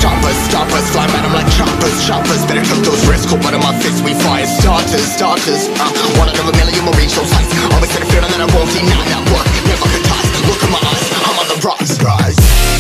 stop us, stop us. Fly at 'em like choppers, choppers. Better cook those wrists, cold blood in my fists. We fire starters, starters. One out of a million will reach those heights. Always had a feeling that I won't deny that work. Never could toss. Look in my eyes, I'm on the rise, rise.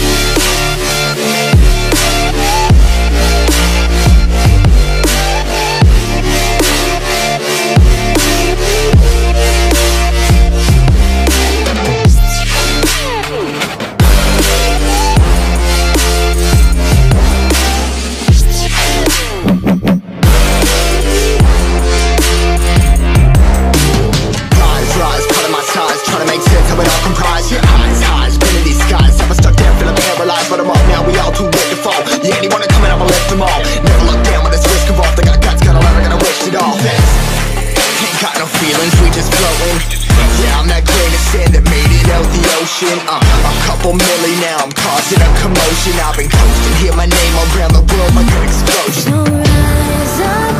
A couple milli now, I'm causing a commotion. I've been coasting, hear my name around the world like an explosion. So rise up,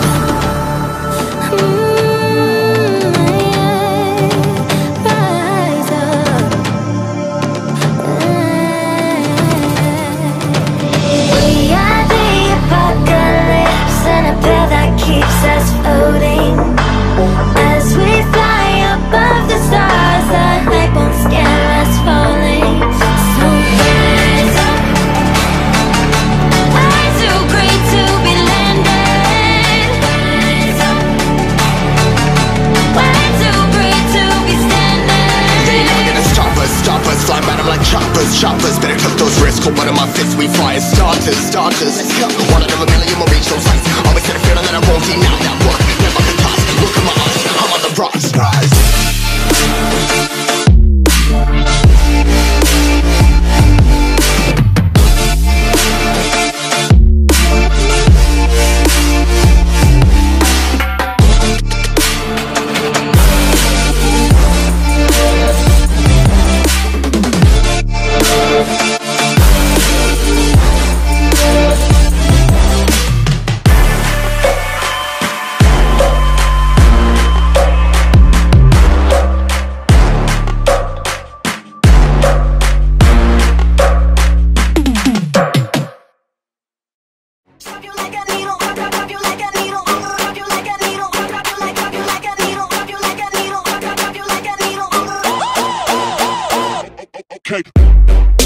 rise up. We are the apocalypse, and a pair that keeps us floating. As we fly above the stars, the light won't scare us falling. So rise up. I'm too great to be landed. Rise up. We're too great to be standing. They ain't never gonna stop us. Fly at 'em like choppers, choppers. Better cook those wrists, cold blood in my fists. We fire starters, starters. Let's go. One out of a million will reach those heights. Always had a feeling that I won't deny that work. Never could toss. Look in my eyes, I'm on the rise, rise. Okay.